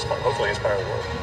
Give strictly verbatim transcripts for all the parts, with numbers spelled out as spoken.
hopefully inspire the world.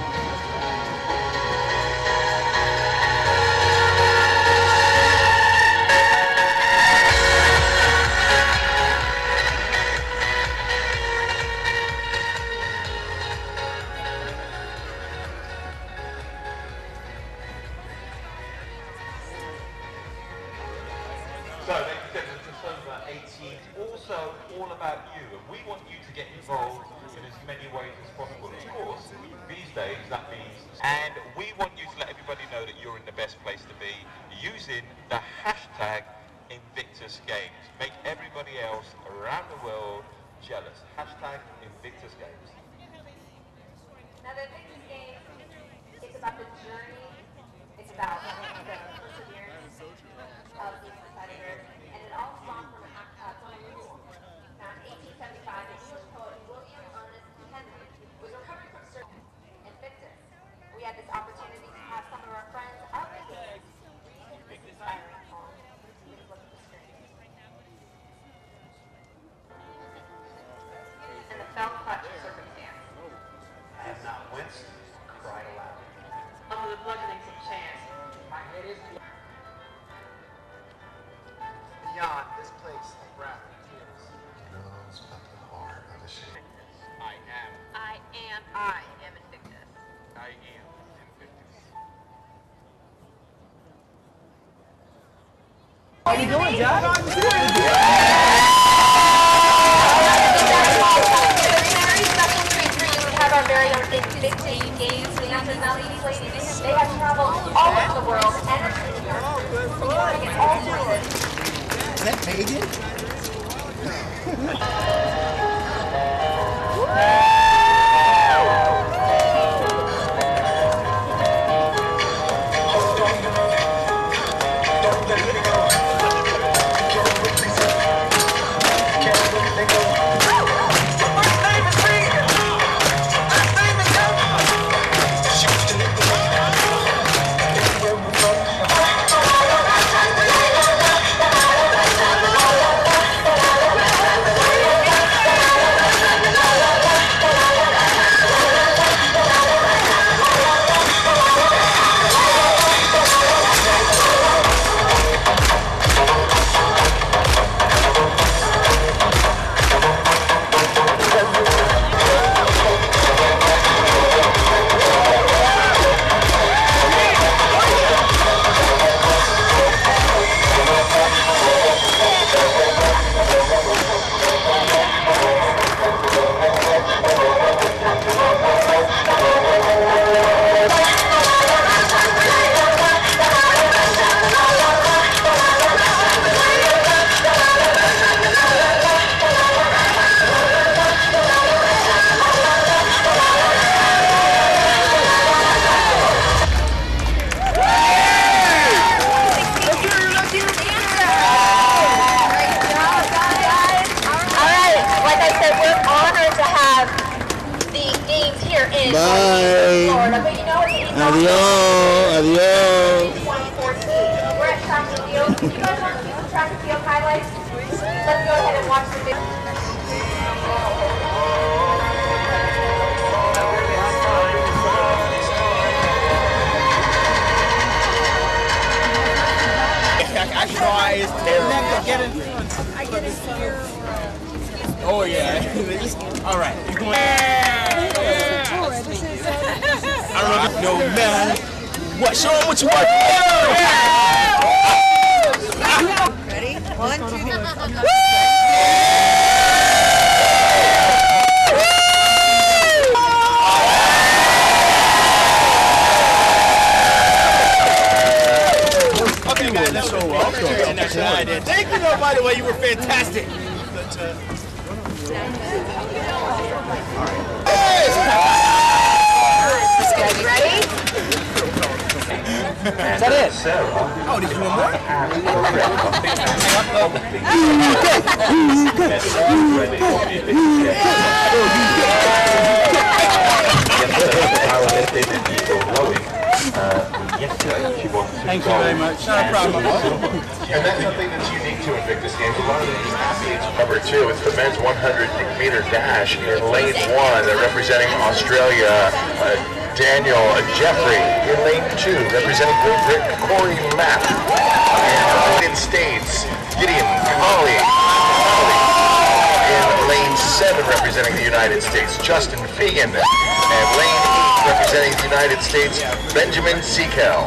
So, ladies and gentlemen, just over eighteen, also all about you, and we want you to get involved in as many ways as possible. Of course, these days that means, and we want you to let everybody know that you're in the best place to be using the hashtag Invictus Games. Make everybody else around the world jealous. Hashtag Invictus Games. Now the Invictus Games, it's about the journey, it's about the perseverance of these competitors, and it all spawned from, uh, from a rule. Now in eighteen seventy-five, the English poet William Ernest Henry was recovering from surgery Invictus. We had this opportunity to have some of our friends of the games read this inspiring poem. Please look at the screen. And the fell clutch circumstance. I have not winced, cried aloud. Under the bludgeonings of chance, my head is beyond this place of wrath and tears. Knows but the heart of a shame. I am. I am, I am Invictus. I am Invictus. How you doing, Josh? Very special treat for you. We have our very own Invictus Games. We have now these ladies. They have traveled all over the world and are here. We want to get all sorts. Is that Megan? Bye. Adios. Adios. We're at track and field. If you guys want to see some track and field highlights, let's go ahead and watch the video. I try. It's terrible. Get it. I get it here. Oh yeah. All right. You're going. I don't know, no man. What? Show them what you want. Ready? One, two, three. Okay, guys, let's show up. And that's what I did. Thank you, though, by the way. You were fantastic. But, uh, Ready? Is that it? Oh, did you want more? Yesterday, she wanted to Thank you very much. Not a problem. And that's something that's unique to Invictus Games. A lot of these athletes. Number two, it's the men's one hundred meter dash in lane one, representing Australia, uh, Daniel Jeffrey. In lane two, representing Great Britain, Corey Mapp. In the United States, Gideon Colley. In lane seven, representing the United States, Justin Fegan. And lane eight, representing the United States, Benjamin Seakel.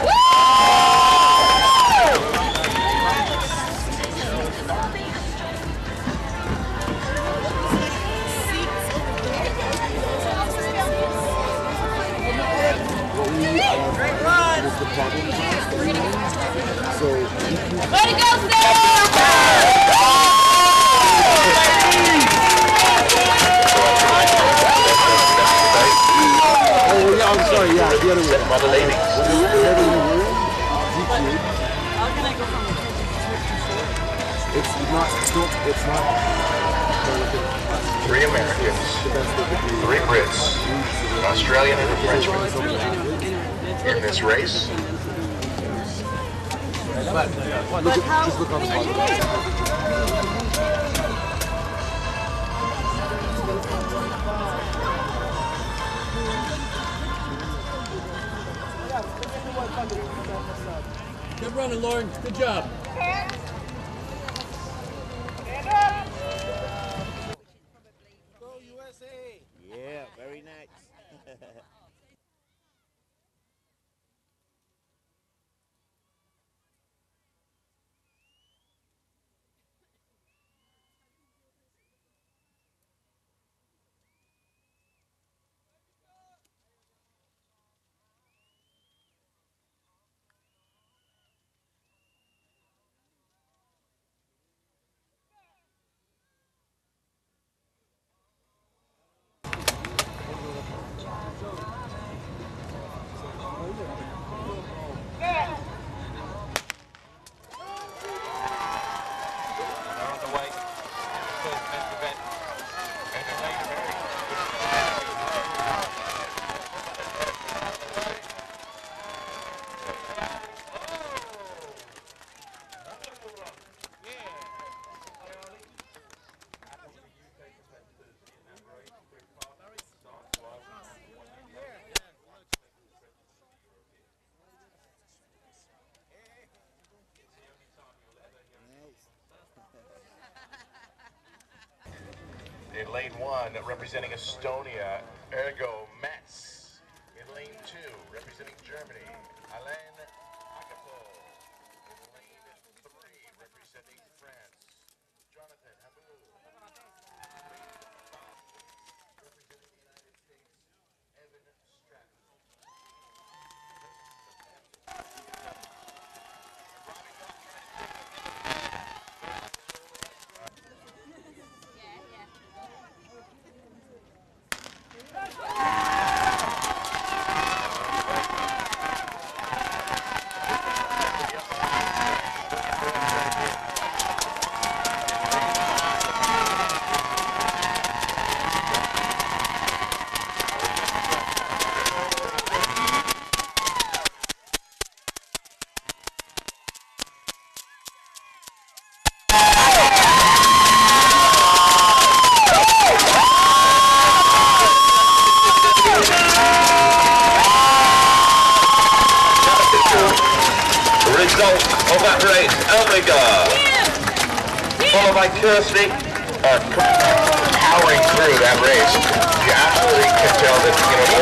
Way to go, Steve! Oh, yeah, I'm sorry, yeah, the other way. By the ladies. It's not, it's not. Three Americans, three Brits, an Australian and a Frenchman in this race. But, look at, just look on the bottom. Good running, Lauren. Good job. Go U S A! Yeah, very nice. In lane one, representing Estonia, Ergo Metz. In lane two, representing Germany, Alain Akapo. In lane three, representing France, Jonathan Habou. Representing the United States, Evan Stratton. Result of that race, Elmiga, followed by Kirsty, uh, powering through that race. You absolutely can tell that, you know,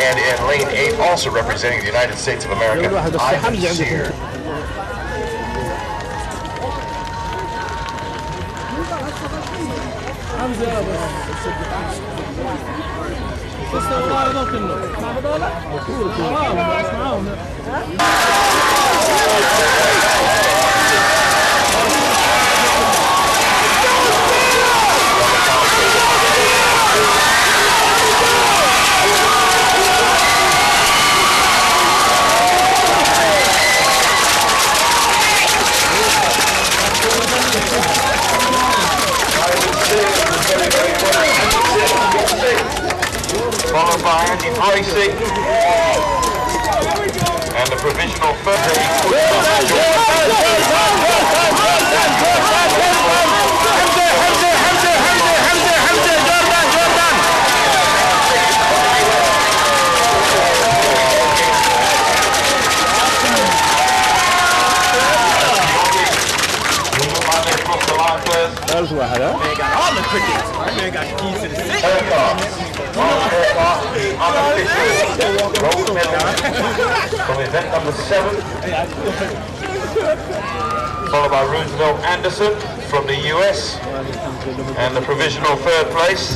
And in lane eight, also representing the United States of America, Ivan Sear. Followed by Andy Tracy and the provisional first. That was what I had. Man got all the crickets. That man got the keys to the city. From event number seven, followed by Roosevelt Anderson from the U S and the provisional third place.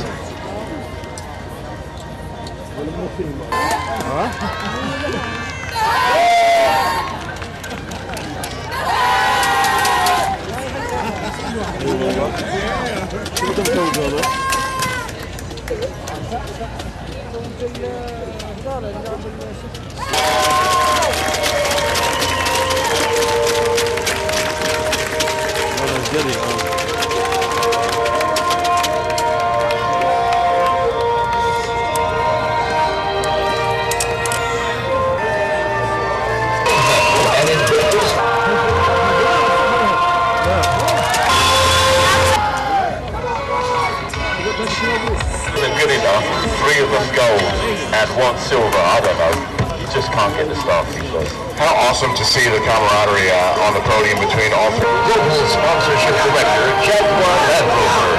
Good enough, three of them gold and one silver, I don't know. You just can't get the staff because. How awesome to see the camaraderie uh, on the podium between all three. Global Sponsorship Director, Jaguar Land Rover.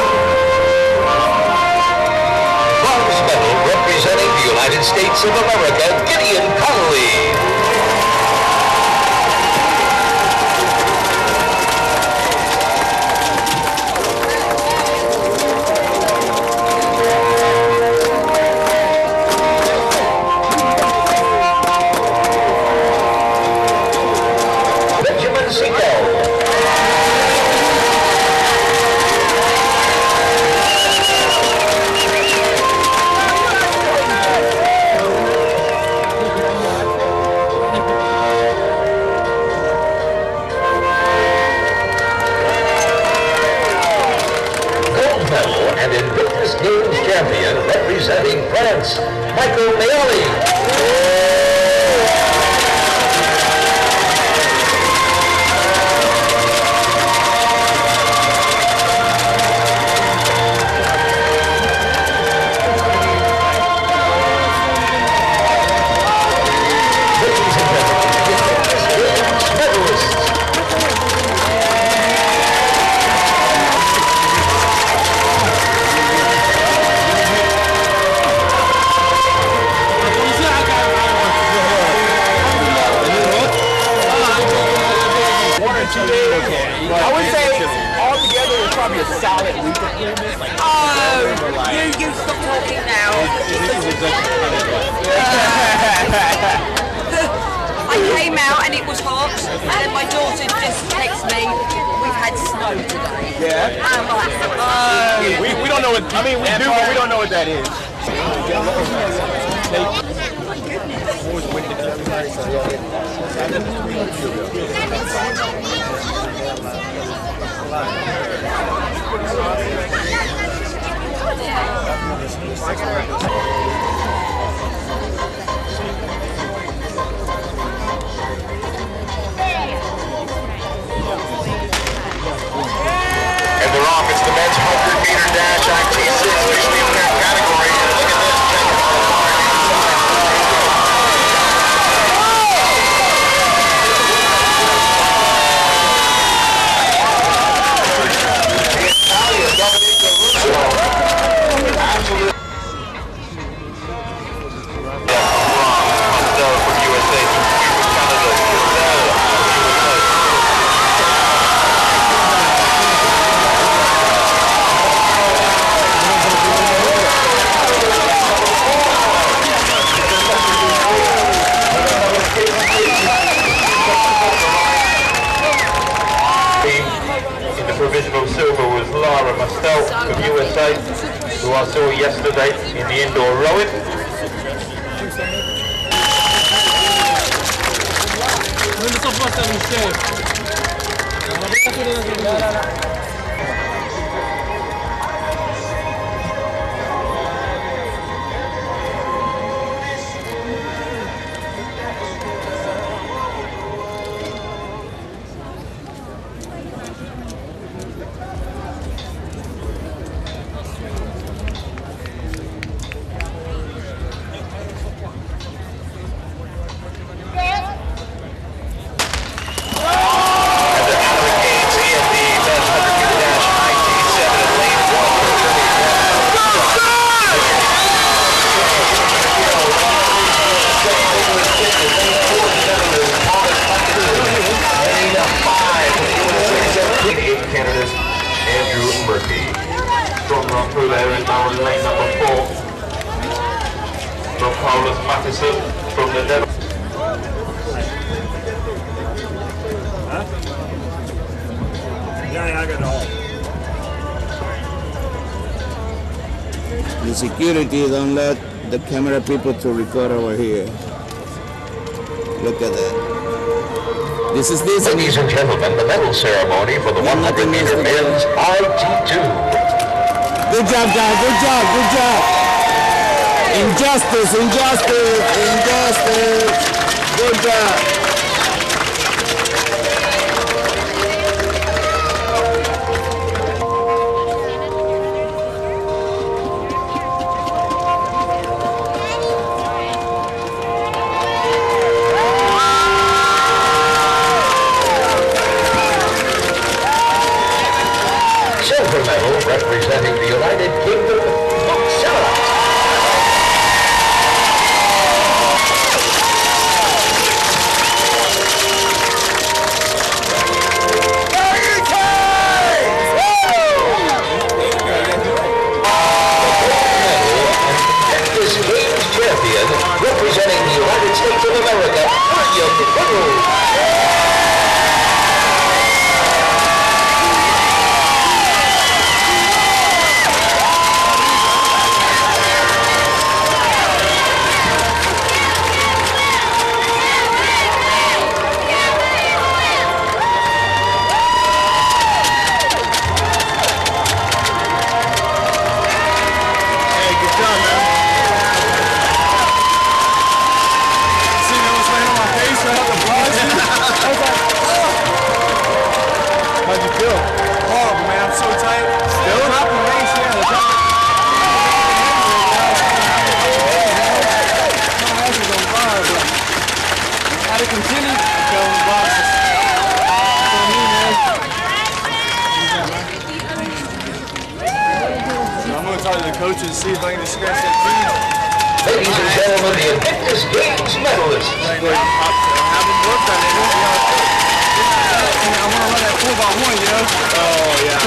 Bronze medal representing the United States of America, Gideon Connolly. Champion representing France, Michael Mayoli. I would say altogether it's probably a solid week of clearness. Like, oh, you, you stop talking now. I came out and it was hot, and then my daughter just texted me, we've had snow today. Yeah. And I'm like, oh. We, we don't know what, I mean, we do, but we don't know what that is. And they're off. It's the men's one hundred meter dash I T six, officially in that category. And look at this. The Italian Domenico Russo. Absolutely. I saw yesterday in the indoor rowing. Canada's Andrew Murphy. Strong run through there in now lane number four. From Paulus Matheson from the Netherlands. Huh? Yeah, yeah, I got it all. The security don't let the camera people to record over here. Look at that. This is this. Ladies and gentlemen, the medal ceremony for the one hundred meter men's I T two. Good job, guys. Good job. Good job. Injustice, injustice, injustice. Good job. Silver medal representing the United Kingdom, Sarah. This Games champion representing the United States of America, William Whittle. How'd you feel? Horrible, man. I'm so tight. Still? Top of the race, yeah. The top. My ass is on fire, but how to continue? I fell in the boxes. That's on me, man. So I'm going to talk to the coaches and see if I can just scratch that team. Ladies and gentlemen, the Invictus Games medalists. Like, like, I haven't worked on it. I want to run that four by one, you know? Oh, yeah.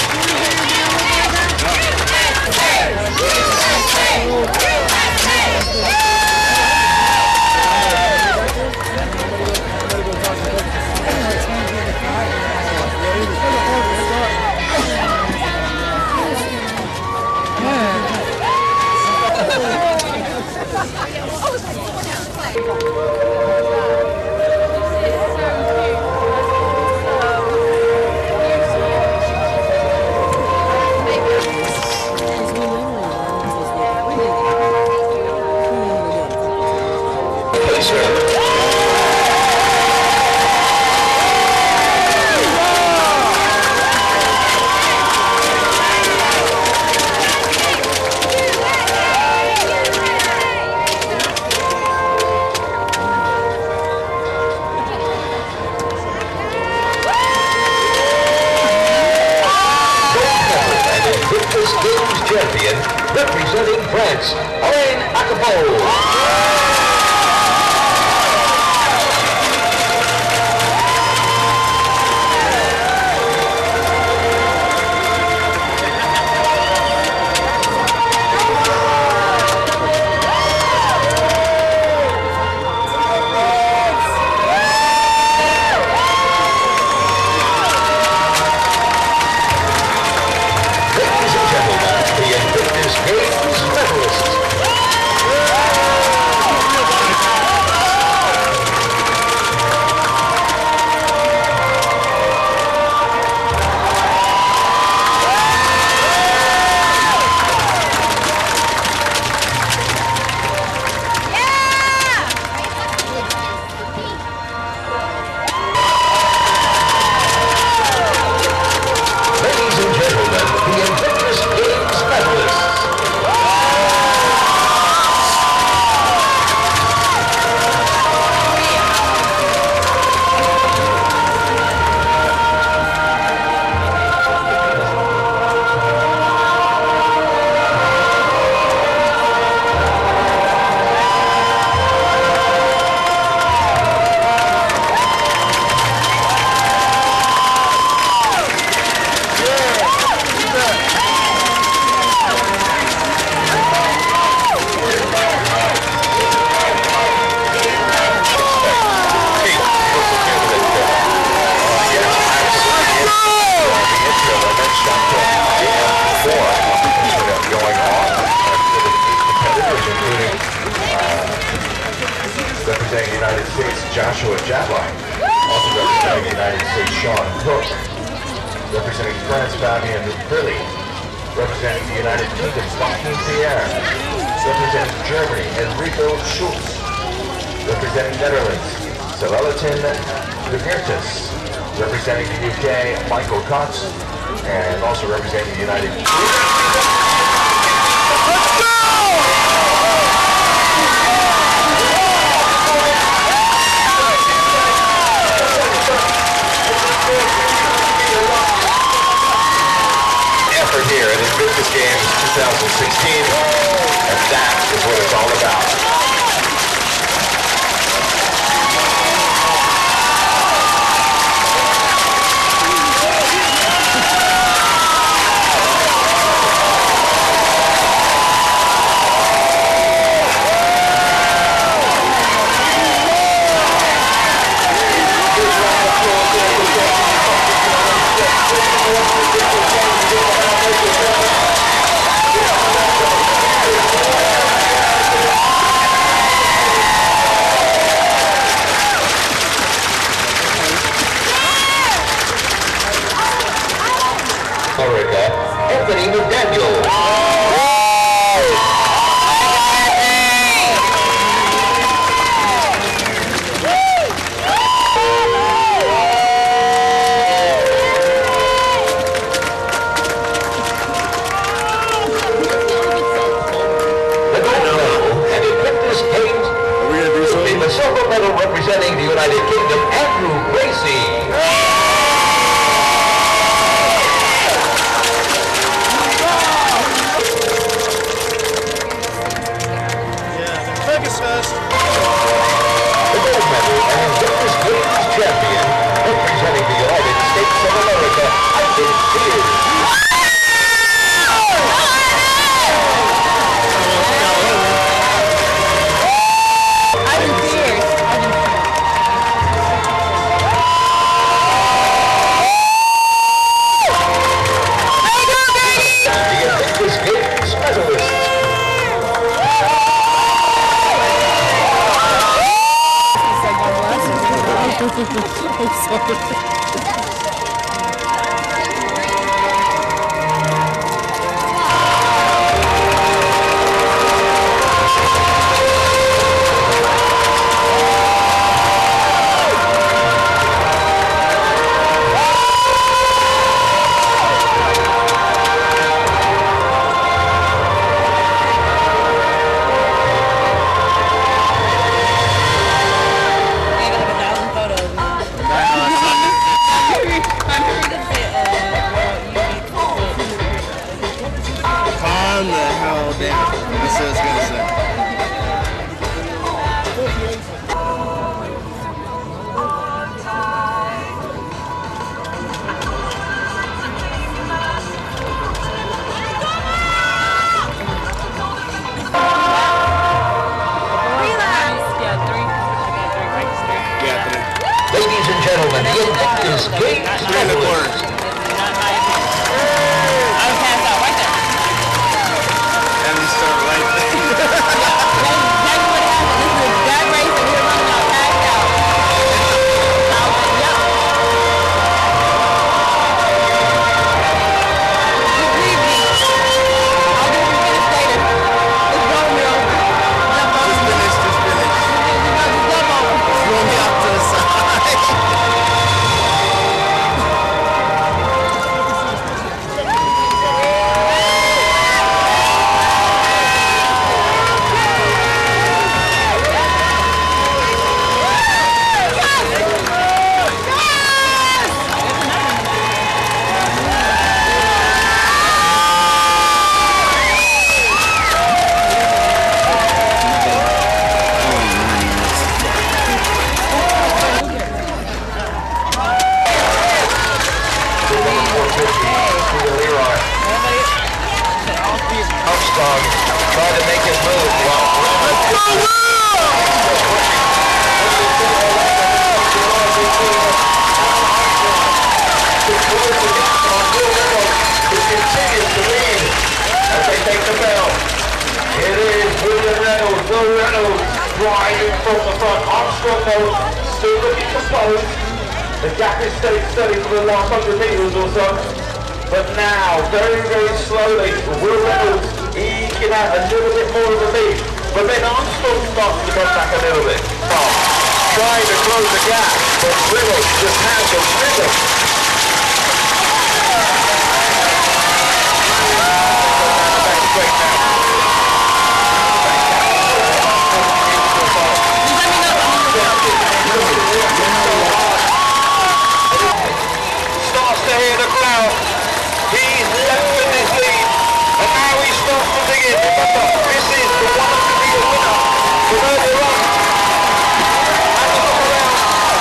Champion representing France, Alain Acapulco. Ladies and gentlemen, the Invictus United States, Joshua Jabline. Also representing the United States, Sean Cook. Representing France, Fabien Brilli. Representing the United Kingdom, Joaquin Pierre. Representing Germany, Enrico Schultz. Representing Netherlands, Celelatin de Geertes. Representing the U K, Michael Cox. And also representing the United Kingdom. Effort here at Invictus Games twenty sixteen, and that is what it's all about. Anthony McDaniel. The silver medal representing the United Kingdom, Andrew Gracie. Champion, representing the United States of America, Ivan Sears. Ivan Sears. The Invictus Games medalists. I'm sorry. Ladies and gentlemen, the Invictus Games medalists. Armstrong trying to make his move. Continues to lead as they take the bell. It is William Reynolds, Will Reynolds, trying from the front. Armstrong though, still looking composed. The gap is staying steady for the last hundred metres or so. But now, very, very slowly, Will Reynolds eking out a little bit more of the lead. But then Armstrong starts to come back a little bit fast, trying to close the gap, but Reynolds just has the rhythm. Starts to hear the crowd. He's left in his lead, and now he starts to dig in. Remember, this is the one hundred metre winner from earlier on. And the look around.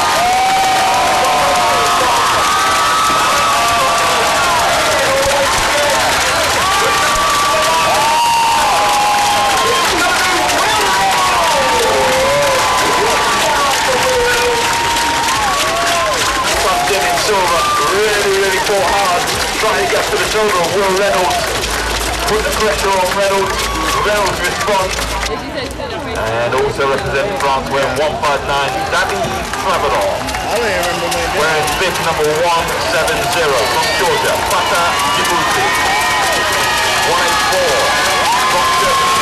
Comes in in silver, really, really fought hard, trying to get to the shoulder of Will Reynolds. Put the pressure on Reynolds. Reynolds responds. And also representing France wearing one five nine, Dami Travador. Wearing bib number one seven zero from Georgia, Fatah Djibouti. one eight four from Germany.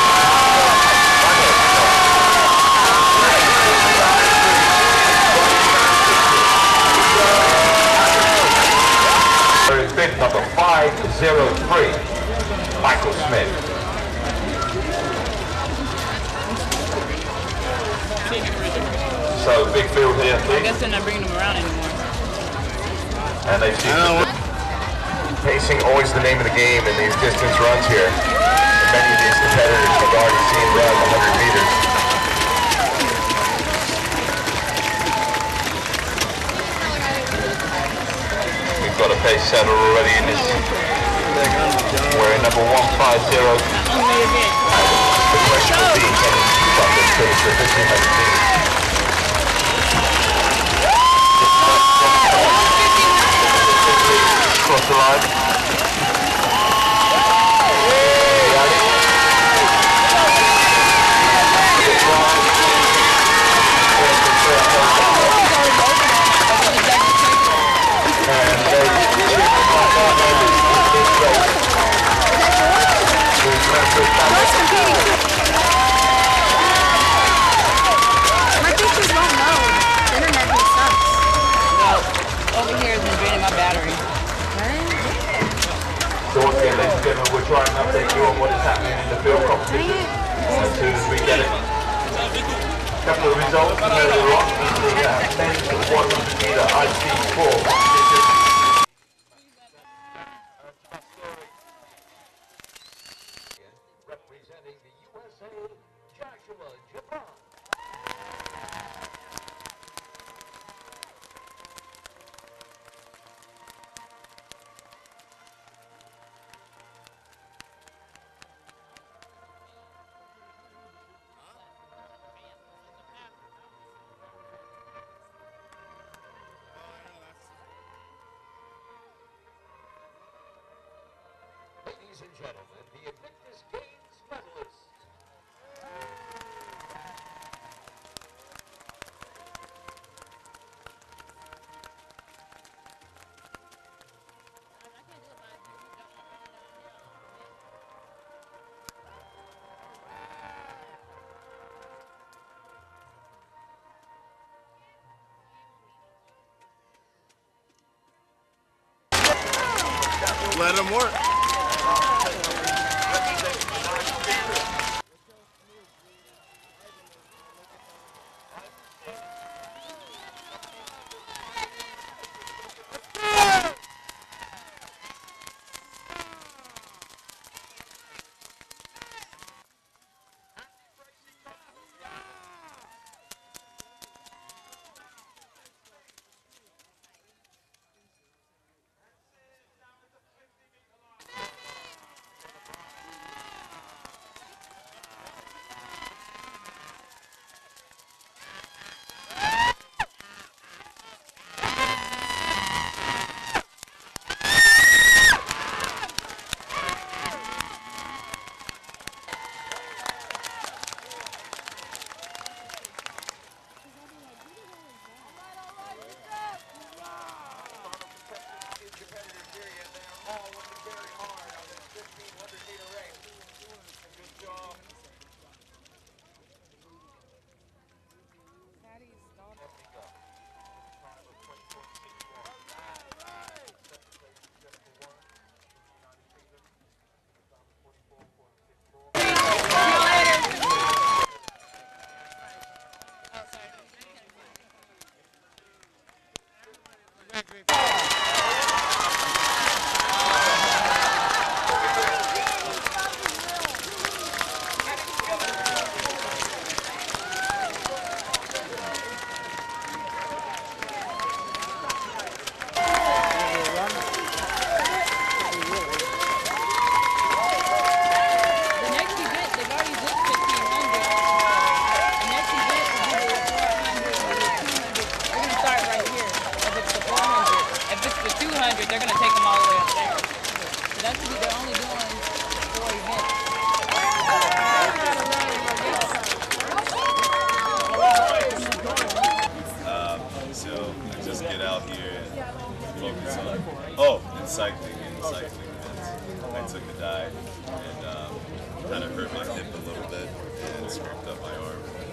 Bib number five zero three, Michael Smith. So big field here, please. I guess they're not bringing them around anymore. And they see pacing always the name of the game in these distance runs here. And many of these competitors have already seen run one hundred meters. We've got a pace setter already in this. We're number one five zero. The question will be, can he keep up this pace for fifteen hundred meters? Cross the line. My pictures won't load. The internet just sucks. Well, over here has been draining my battery. So once again, ladies and gentlemen, we'll try and update you on what is happening in the field competition as soon as we get it. A couple of results earlier on in the uh, men's one hundred metre I C four competition. Representing the U S A, Joshua Japan. Ladies and gentlemen, the Invictus Games medalists. Let them work.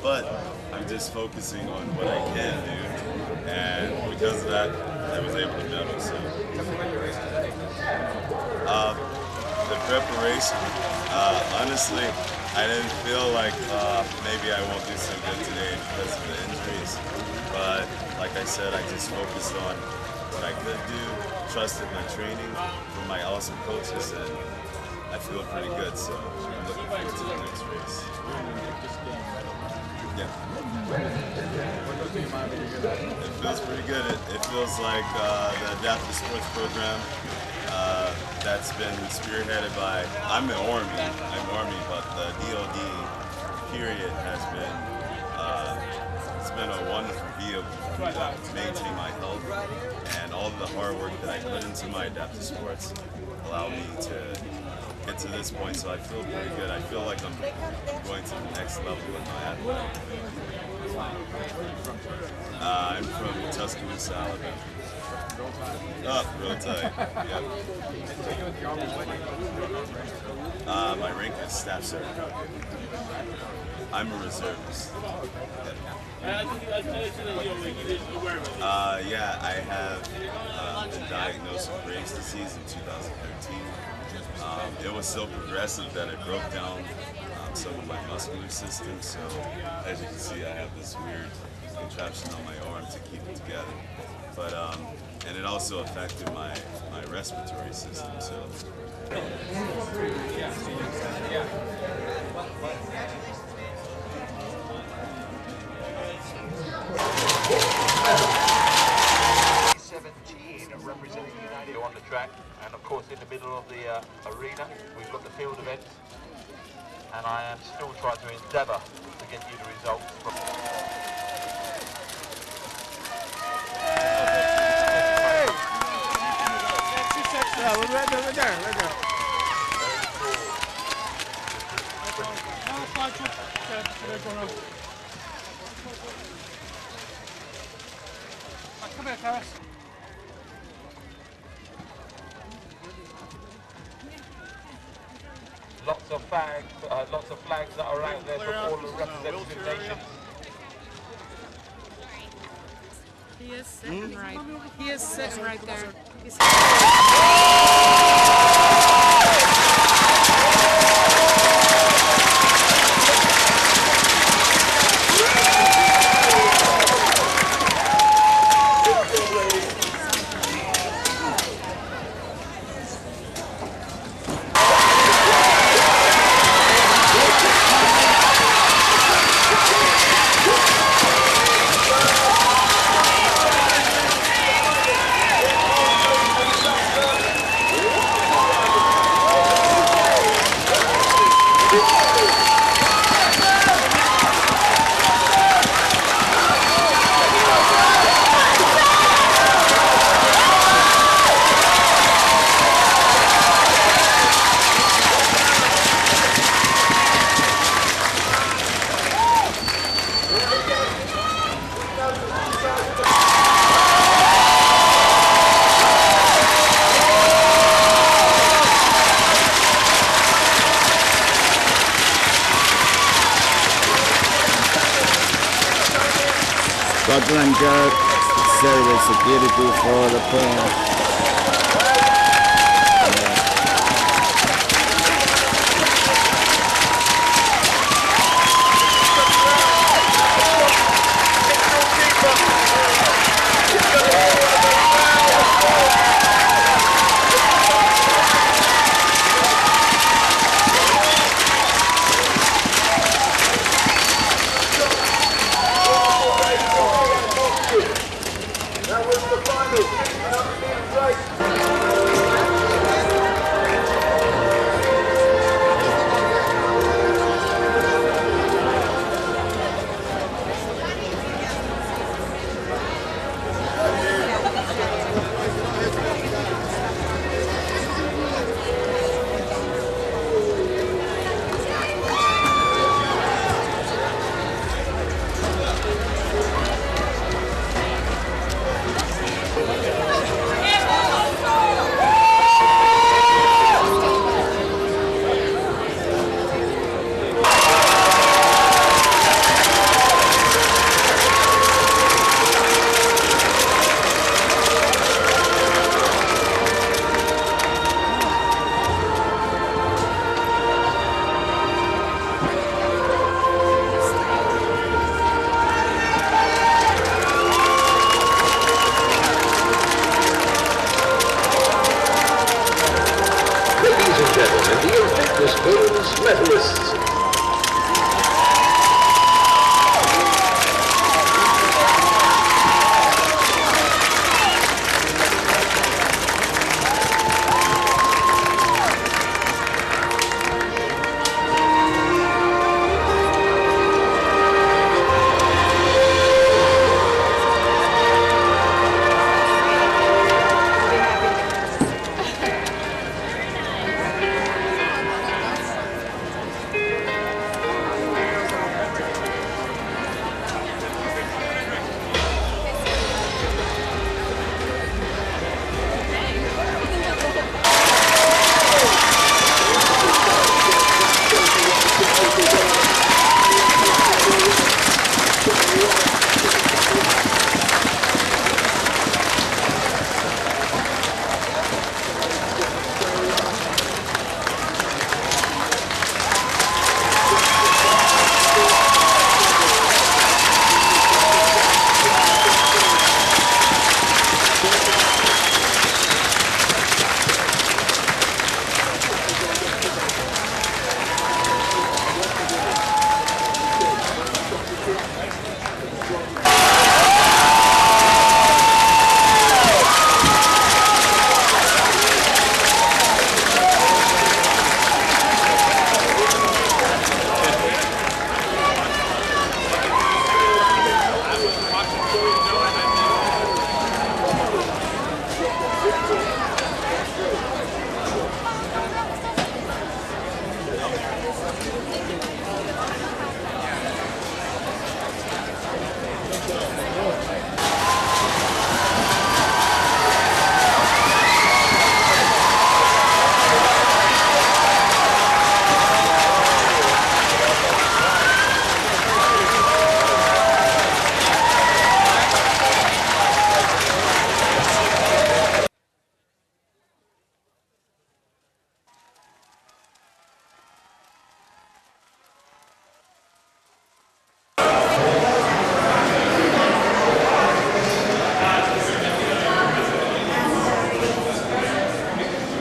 but I'm just focusing on what I can do, and because of that, I was able to medal. So, uh, the preparation, uh, honestly, I didn't feel like uh, maybe I won't do so good today because of the injuries, but like I said, I just focused on what I could do, trusted my training from my awesome coaches, and I feel pretty good, so I'm looking forward to the next race. Yeah. It feels pretty good. It, it feels like uh, the Adaptive Sports Program uh, that's been spearheaded by, I'm an Army, I'm Army, but the D O D period has been, uh, it's been a wonderful vehicle to maintain my health, and all of the hard work that I put into my adaptive sports allow me to get to this point, so I feel pretty good. I feel like I'm, I'm going to the next level with my athletic. Uh, I'm from Tuscaloosa, Alabama. Oh, real tight. Yep. Uh, my rank is staff sergeant. I'm a reservist. Uh, yeah, I have uh, been diagnosed with Graves' disease in two thousand thirteen. Um, it was so progressive that it broke down um, some of my muscular system, so as you can see, I have this weird contraption on my arm to keep it together. But, um, and it also affected my, my respiratory system, so. seventeen representing United on the track, and of course in the middle of the uh, arena we've got the field events, and I am still trying to endeavour to get you the results from Yeah, we're right there, right there, right there. Come here, Karis. lots of flags, uh, lots of flags that are out there from all the representative nations. He is sitting hmm? right. He is sitting right there. He's Scotland Yard service security for the plane.